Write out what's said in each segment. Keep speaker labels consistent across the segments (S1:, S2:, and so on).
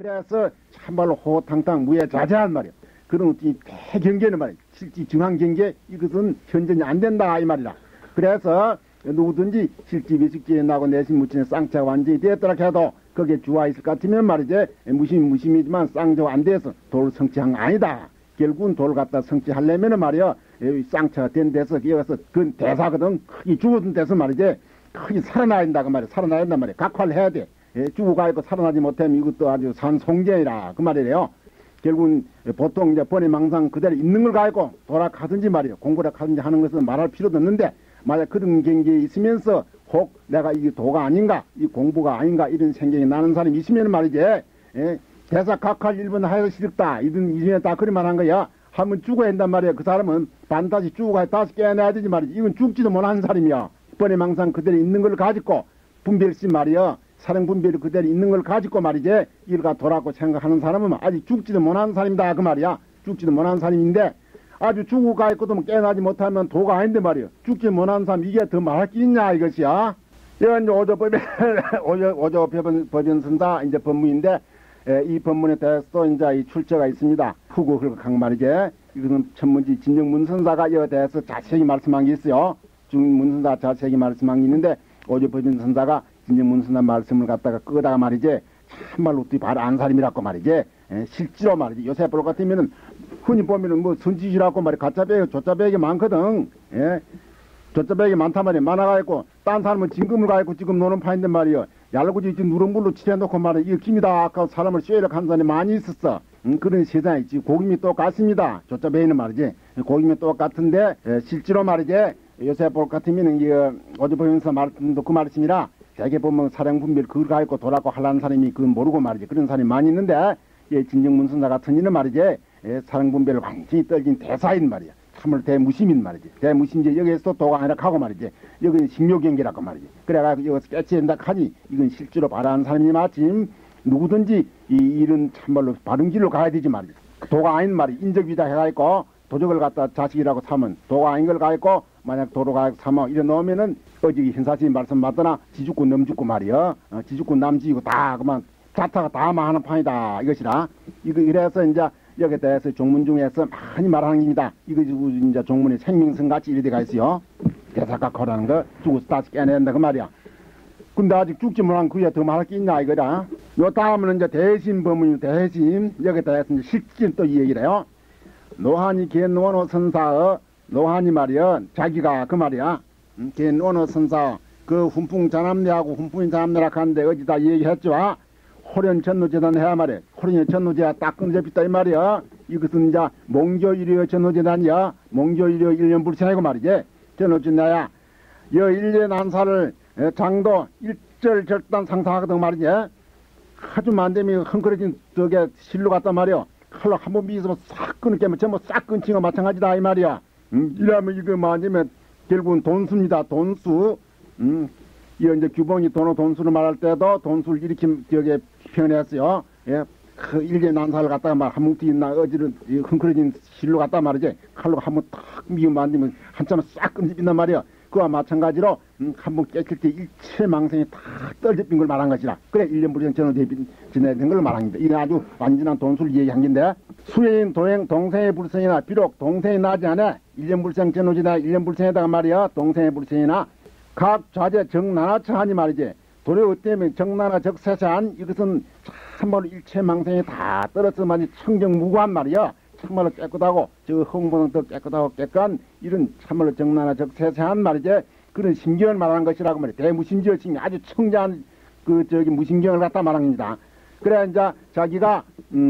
S1: 그래서 참말로 호탕탕 무예자재한 말이야. 그런 대경계는 말이야. 실제 중앙경계 이것은 현전이 안 된다 이 말이라. 그래서 누구든지 실제 미식지에 나고 내신 무친의 쌍차가 완전히 되었더라 해도 거기에 주와 있을 것 같으면 말이지 무심이지만 쌍차가 안 돼서 돌 성취한 거 아니다. 결국은 돌 갖다 성취하려면은 말이야 쌍차가 된 데서 여기서 그 대사거든. 크게 죽었던 데서 말이지 크게 살아나야 된다 그 말이야. 살아나야 된단 말이야. 각화를 해야 돼. 죽어가 있고 살아나지 못하면 이것도 아주 산송계이라 그 말이래요. 결국은 보통 이제 번외망상 그대로 있는 걸 가지고 돌아가든지 말이에요. 공부를 하든지 하는 것은 말할 필요도 없는데 만약 그런 경계에 있으면서 혹 내가 이게 도가 아닌가 이 공부가 아닌가 이런 생각이 나는 사람이 있으면 말이지 대사 각할 1번 하여서 싫다 이런 이전에 다 그리 말한 거야. 한번 죽어야 한단 말이야. 그 사람은 반드시 죽어가 다시 깨어나야 되지 말이지. 이건 죽지도 못하는 사람이야. 번외망상 그대로 있는 걸 가지고 분별심 말이야. 사령분별이 그대로 있는 걸 가지고 말이지 일가 돌아고 생각하는 사람은 아직 죽지도 못하는 사람이다 그 말이야. 죽지도 못하는 사람인데 아주 죽어가 있고도 깨어나지 못하면 도가 아닌데 말이야. 죽지 못하는 사람 이게 더 말할 게 있냐 이것이야. 이건 이제 오조법연선사 이제 법문인데 이 법문에 대해서도 이제 이 출처가 있습니다. 후고 흘각 말이지. 이것은 천문지 진정문선사가 이에 대해서 자세히 말씀한 게 있어요. 중문선사 자세히 말씀한 게 있는데 오조법연선사가 진정문선사 말씀을 갖다가 끄다가 말이지 참말로 어떻게 바로 안 사람이라고 말이지 실제로 말이지 요새 볼 것 같으면은 흔히 보면은 뭐 선지시라고 말이 가짜배기 조짜배기 많거든. 조짜배기 많단 말이야. 많아가 있고 딴 사람은 진금을 가 있고 지금 노는 파인데 말이야. 얄구지 지금 누런불로 칠해놓고 말이야. 이거 김이다 아까 사람을 쇠를 한 사람이 많이 있었어. 그런 세상이 있지. 고김이 똑같습니다. 조짜배기는 말이지 고김이 똑같은데 실제로 말이지 요새 볼 것 같으면은 이거 어제 보면서 말씀도 그 말씀이라 대개 보면 사령분별 그걸 가지고 돌아고 하려는 사람이 그건 모르고 말이지. 그런 사람이 많이 있는데 진정문선사 같은 이는 말이지 사령분별을 완전히 떨긴 대사인 말이야. 참을 대무심인 말이지. 대무심지 여기에서 도가 아니라 하고 말이지. 여기는 식묘경계라고 말이지. 그래가지고 여기서 깨치한다 하니 이건 실제로 바라는 사람이 마침 누구든지 이런 참말로 바른 길로 가야 되지 말이지. 도가 아닌 말이 인적위다 해가지고 도적을 갖다 자식이라고 삼은 도가 아닌 걸 가지고 만약 도로가 삼아 이래 놓으면은 어저기 현사님 말씀 맞더나 지죽고 넘죽고 말이야. 지죽고 남지고 다 그만 자타가 다 망하는 판이다 이것이라. 이거 이래서 이제 여기에 대해서 종문 중에서 많이 말하는 겁니다. 이거 이제 종문에 생명성 같이 이래 돼가 있어요. 대사각호라는 거 죽어서 다시 깨내야 된다 그 말이야. 근데 아직 죽지 못한 그에 더 말할 게 있냐 이거다. 요 다음은 이제 대신 법문이 대신 여기에 대해서 이제 실진 또 이 얘기를 해요. 노한이 겐원호 선사의 노한이 말이야 자기가 그 말이야 겐원호 선사 그 훈풍 자남내하고 훈풍인 자남내라 하는데 어디다 얘기했죠. 호련 전노재단 해야 말이야. 호련 전노재가 딱 끊어졌다 이 말이야. 이것은 이제 몽교일요 전노재단이야. 몽교일요 1년 불생이고 말이지. 전노재단이야. 여 1년 한사를 장도 일절 절단 상상하거든 말이지. 아주 만되면 헝클어진 저게 실로 갔단 말이야. 칼로 한번 미있으면 싹 끊을게면 전부 싹 끊친 거 마찬가지다 이 말이야. 이러면 이거 맞으면 결국은 돈수입니다. 돈수. 이 이제 규봉이 돈수를 말할 때도 돈수를 이렇게 저게 표현했어요. 예. 그 일개 난사를 갖다가 막 한 뭉티 있나 어지른 헝클어진 실로 갖다 말이지. 칼로 한번 탁 미고 만들면 한참은 싹 끊어진단 말이야. 그와 마찬가지로 한번 깨칠 때 일체 망생이 다 떨어진 걸 말한 것이라. 그래 1년 불정 전후 지내는 걸 말한 겁니다. 이게 아주 완전한 돈수를 얘기한 건데 수혜인 도행 동생의 불성이나 비록 동생이 나지 않아 1년 불생 전후지나 1년 불생에다가 말이야 동생의 불성이나 각 좌제 정나나처 하니 말이지. 도리 어때면 정나나 적세세한 이것은 참말로 일체 망생이 다 떨어져만이 청정무구한 말이야. 참말로 깨끗하고 저 흥보는 더 깨끗하고 깨끗한 이런 참말로 정나나 적세세한 말이지. 그런 심경을 말하는 것이라고 말이야. 대무심지어칭 아주 청자한 그 저기 무심경을 갖다 말한 겁니다. 그래 이제 자기가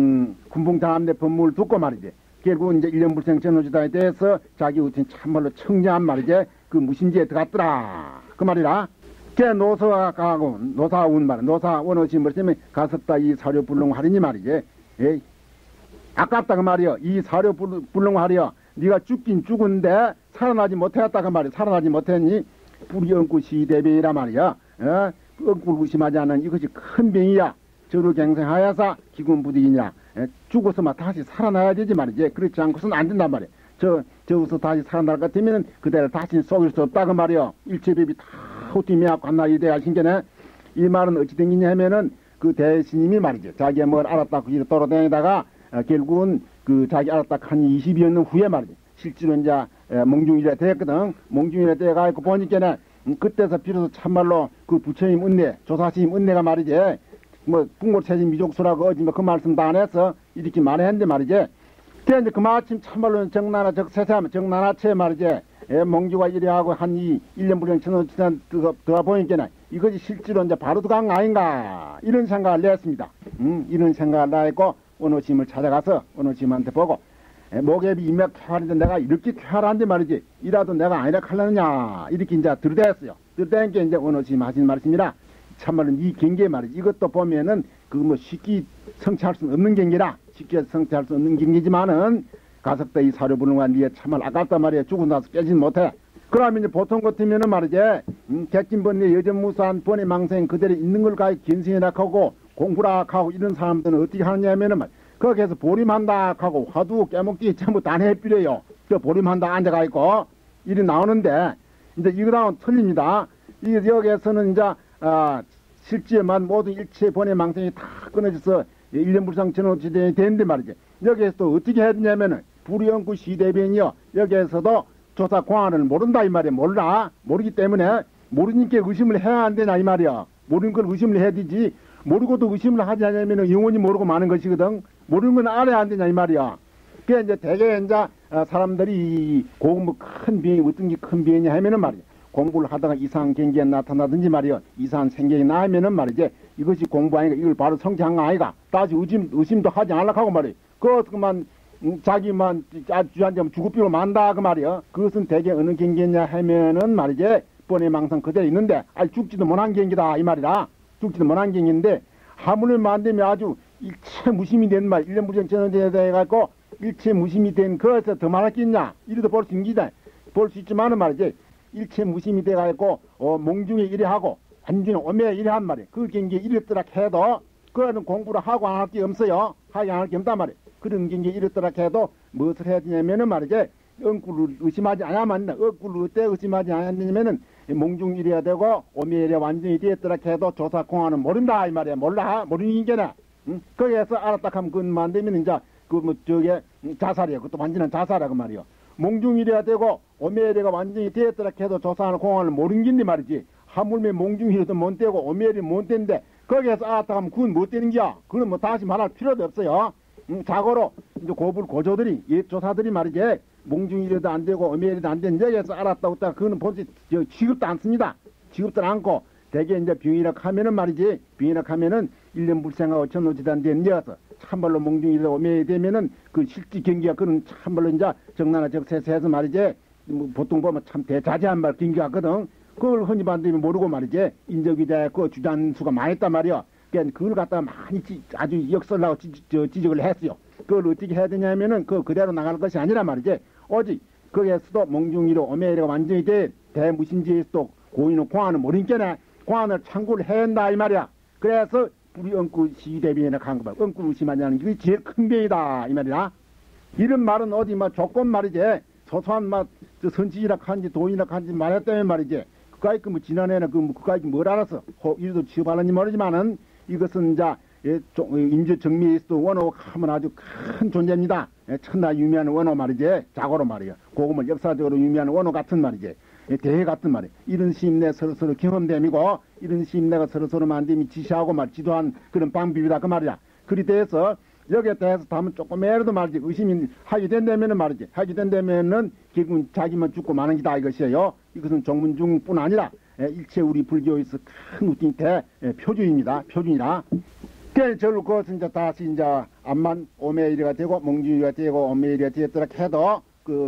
S1: 군봉장암내 법문을 듣고 말이지. 결국 이제 1년 불생 전후지다에 대해서 자기 우친 참말로 청자한 말이지. 그 무심지에 들어갔더라 그 말이라. 걔 노사가 가고 노사운 말 노사 원어시 뭐냐면 가섭다 이 사료 불능하리니 말이지. 에이. 아깝다 그 말이여. 이 사료 불능하리여. 네가 죽긴 죽은데 살아나지 못했다 그 말이야. 살아나지 못했니 불이 엉구 시대병이라 말이야. 엉구를 의심하지 않는 이것이 큰 병이야. 저를 갱생하여서 기군부득이냐. 죽어서만 다시 살아나야 되지 말이지. 그렇지 않고서는 안 된단 말이야. 저기서 다시 살아날 것 같으면 그대를 다시 속일 수 없다 그 말이여. 일체법이 다 호팀이하고 한나이 돼야 신게네. 이 말은 어찌 된 거냐 하면은 그 대스님이 말이지 자기가 뭘 알았다고 이렇게 돌아다니다가 결국은 그 자기 알았다고 한 20여 년 후에 말이지 실제로 이제 몽중이라 됐거든. 몽중이라 돼가지고 보니까는 그때서 비로소 참말로 그 부처님 은혜, 조사스님 은혜가 말이지 뭐 bun고체진 미족수라고 어지 뭐 그 말씀 다 안 해서 이렇게 말했는데 말이지. 그래 이제 그 마침 참말로 정나라 적세삼 정나라체 말이지 몽주가 이래하고 한 1년 불령 천원 지난 들어가 보니까는 이것이 실제로 이제 바로 들어간 거 아닌가 이런 생각을 냈습니다. 이런 생각을 냈고 어느 스님을 찾아가서 어느 스님한테 보고 목앱이 인맥 쾌활인데 내가 이렇게 쾌활한데 말이지 이라도 내가 아니라 칼라느냐 이렇게 이제 들이댔어요. 들이대니까 이제 어느 스님 하신 말씀이라 참말로 이 경계 말이지 이것도 보면은 그 뭐 쉽게 성취할 수 없는 경계라 쉽게 성취할 수 없는 경계지만은 가석대 이 사료분과 니에 참말 아깝단 말이야. 죽고 나서 깨진 못해. 그러면 이제 보통 같으면은 말이지 객진번뇌 여전무사한 번외 망생 그대로 있는 걸 가히 견성이라 하고 공부라 하고 이런 사람들은 어떻게 하느냐면은 거기에서 보림한다 하고 화두 깨먹기 전부 다 해버려요. 그 보림한다 앉아가 있고 일이 나오는데 이제 이거랑은 틀립니다. 이게 여기에서는 이제 실제만 모든 일체 번외 망생이 다 끊어져서 일념불상 전호지대이 되는데 말이지. 여기에서 또 어떻게 해야 되냐면은 불의연구 시대변이요. 여기에서도 조사 공안을 모른다 이 말이야. 몰라. 모르기 때문에 모르니까 의심을 해야 안 되나 이 말이야. 모르는 걸 의심을 해야 되지. 모르고도 의심을 하지 않으면 영원히 모르고 마는 것이거든. 모르는 건 알아야 안 되냐 이 말이야. 그래 이제 대개 이제 사람들이 뭐 큰 병이 어떤 게 큰 병이냐 하면은 말이야. 공부를 하다가 이상한 경계가 나타나든지 말이야. 이상한 생각이 나면은 말이지. 이것이 공부 아니가 이걸 바로 성취한 거 아이가. 다시 의심도 하지 않으려고 하고 말이야. 그것만 자기만 주한점 죽을비로 만다 그 말이야. 그것은 대개 어느 경계냐 하면은 말이지. 번외 망상 그대로 있는데 죽지도 못한 경계다 이 말이다. 죽지도 못한 경계인데 하물을 만들면 아주 일체 무심이 된 말, 1년 무정 전원제에 해갖고 일체 무심이 된 그것에서 더 말할 게 있냐? 이래도 볼 수 있기다. 볼 수 있지만은 말이지. 일체 무심이 돼갖고 몽중에 이래 하고 완전히 오매에 이래 한 말이야. 그 경계에 이랬더라 해도 그거는 공부를 하고 안 할 게 없어요. 하지 않을 게 없단 말이야. 그런 경계에 이랬더라 해도 무엇을 해야 되냐면은 말이지. 엉꾸를 의심하지 않아야만 엉꾸를 어때 의심하지 않았냐면은 몽중 이래야 되고 오매에 이래 완전히 되었더라 해도 조사 공안은 모른다 이 말이야. 몰라 모르는 게나. 거기에서 알았다 하면 그만 안 되면 이제 그 뭐 저게 자살이야. 그것도 완전한 자살이야 그 말이야. 몽중 이래야 되고 오매에 이래가 완전히 되었더라 해도 조사하는 공안을 모르는 긴데 말이지. 하물며 몽중이라도 못 되고 오매이 못 되는데 거기에서 알았다 하면 그건 못 되는 거야. 그건 뭐 다시 말할 필요도 없어요. 자고로 이제 고조들이 옛 조사들이 말이지 몽중이라도 안 되고 오매이라도 안 되는 여기에서 알았다고 했다가 그거는 본체 취급도 않습니다. 취급도 않고 대개 이제 병이라고 하면은 말이지 병이라고 하면은 1년 불생하고 천노지단 된 여서 참말로 몽중이라도 오매이 되면은 그 실지 경기가 그는 참말로 이제 정나라 적세세에서 말이지 뭐 보통 보면 참 대자재한 말 경기가 거든. 그걸 흔히 반대면 모르고 말이지 인적이자 그 주단수가 많이 했단 말이야. 그러니까 그걸 갖다가 많이 아주 역설나고 지적을 했어요. 그걸 어떻게 해야 되냐면은 그대로 나갈 것이 아니라 말이지. 오직 거기에서도 몽중이로 오매이가 완전히 대무신지에서도 고인은 공안을 모르니까 공안을 참고를 해야 한다 이 말이야. 그래서 우리 엉꾸 시대비에나 간 거 봐. 엉꾸 의심하냐는 게 제일 큰 병이다 이 말이야. 이런 말은 어디 막 조건 말이지. 소소한 막 선지이라 한지 도인이라 한지 말했다면 말이지. 그까이 뭐 지난해는 그까이 뭘 알았어. 이래도 취업하는지 모르지만은 이것은 이제 임주 정미에서도 원호 하면 아주 큰 존재입니다. 천하 유명한 원호 말이지. 자고로 말이야. 고금을 역사적으로 유명한 원호 같은 말이지. 대회 같은 말이야. 이런 시임내 서로서로 경험됨이고 이런 시임내가 서로서로 만듦이 지시하고 말 지도한 그런 방법이다 그 말이야. 그리 대해서 여기에 대해서 다면 조금이라도 말이지 의심이 하게 된다면은 말이지 하게 된다면은 결국은 자기만 죽고 마는 기다 이것이에요. 이것은 정문중뿐 아니라 일체 우리 불교에서 큰 우팅 표준입니다. 표준이라. 그래서 저를 그것은 이제 다시 이제 암만 오매이리가 되고 몽중이가 되고 오매이리가 되었더라 해도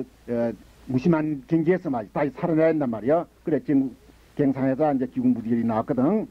S1: 무심한 경계에서 말이지 다시 살아내야 된단 말이야. 그래 지금 경상에서 이제 기궁부들이 나왔거든.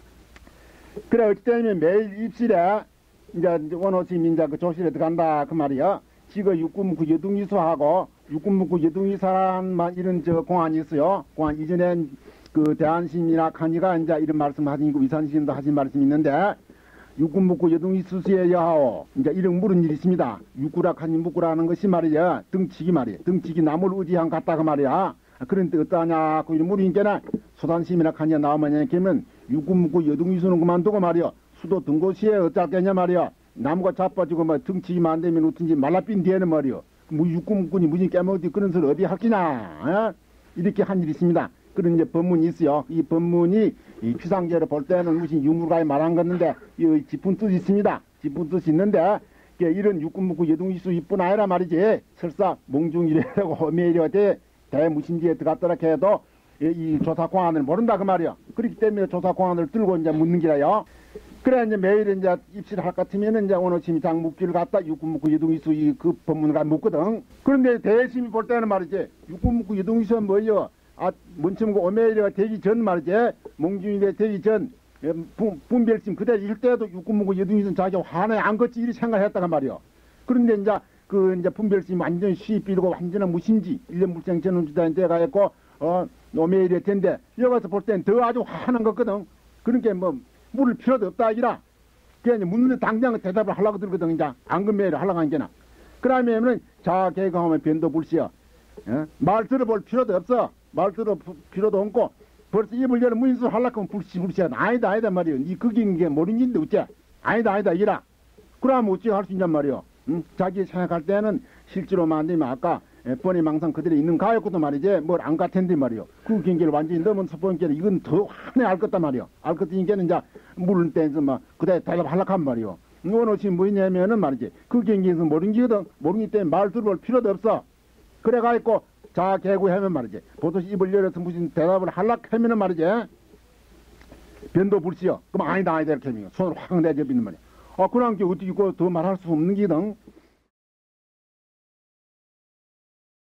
S1: 그래 어찌되면 매일 입실에 이제 원호심 인자 그 조실에 들어간다 그 말이야. 지금 육군문구 여둥이소하고 육군문구 여둥이사란 이런 공안이 있어요. 공안 이전엔 그 대한심이나 칸이가 이제 이런 말씀 하시고 위산심도 하신 말씀이 있는데 육군문구 여둥이수수에 여하오 이제 이런 물은 일이 있습니다. 육구라 칸이 묵구라는 것이 말이야 등치기 말이야. 등치기 나무를 의지한 같다 그 말이야. 그런데 어떠하냐 그 이런 물이니까 소단심이나 칸이 나오면 그러면 육군문구 여둥이수는 그만두고 말이야. 수도 등고시에 어쩔겠냐 말이야. 나무가 자빠지고 뭐 등치기만 안 되면 어쩐지 말라빈 뒤에는 말이야. 뭐 육군꾼이 무슨 깨먹지 그런 소리 어디 할기냐. 이렇게 한 일이 있습니다. 그런 이제 법문이 있어요. 이 법문이 이 피상제로 볼 때는 무슨 유물가에 말한 건데 이 짚은 뜻이 있습니다. 짚은 뜻이 있는데 이런 육군묵구 여둥이수 이뿐 아니라 말이지. 설사 몽중이래라고 허매이려 대무신지에 들어갔더라 해도 이 조사공안을 모른다 그 말이야. 그렇기 때문에 조사공안을 들고 이제 묻는 기라요. 그래 이제 매일 이제 입시를 할 것 같으면 이제 오늘 심장 묵기를 갖다 육군묵구 여둥이수 그 법문을 묻거든. 그런데 대심이 볼 때는 말이지. 육군묵구 여둥이수는 뭐요? 문침고 오메이려가 되기 전 말이지. 몽중이래 되기 전 분별심 그대로 일 때도 육군묵구 여둥이수는 자기 화나에 안 걷지 이리 생각했다가 말이야. 그런데 이제 분별심이 완전히 시비르고 완전한 무심지 일년 물생 전원주다인 데가 있고 오메이려 텐데 여기서 볼 때는 더 아주 화난 거거든. 그러니까 뭐 물을 필요도 없다 이라. 그냥 묻는데 당장 대답을 하려고 들거든. 이제 안금매를 하려고 한 게나. 그러면은 자 개강하면 변도 불시여. 말 들어볼 필요도 없어. 말 들어 필요도 없고 벌써 입을 열어 무인수 하려고 하면 불시야. 아니다 말이요. 니 그긴 게 모르는데 어째? 아니다 이라. 그러면 어찌 할 수 있냔 말이요. 자기 생각할 때는 실제로 만들면 아까 번의 망상 그대로 있는 가였고도 말이지 뭘 안 같은데 말이요. 그 경계를 완전히 넘은 서번께는 이건 더 환해 알 것다 말이요. 알 것이니까는 이제 물을 떼서 막 그대 대답하려고 한 말이요. 오늘 지금 뭐냐면은 말이지 그 경계에서 모르는 게거든. 모르기 때문에 말 들어볼 필요도 없어. 그래가지고 자 개구하면 말이지 보듯이 입을 열어서 무슨 대답을 하려고 하면은 말이지 변도 불시요. 그럼 아니다 이렇게 하면 손을 확 내접이는 말이야. 그런 게 어떻게 더 말할 수 없는 게든.